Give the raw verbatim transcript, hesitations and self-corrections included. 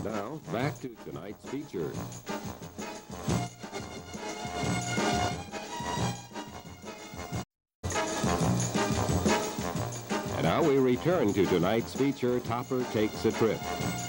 Now, back to tonight's feature. And now we return to tonight's feature, Topper Takes a Trip.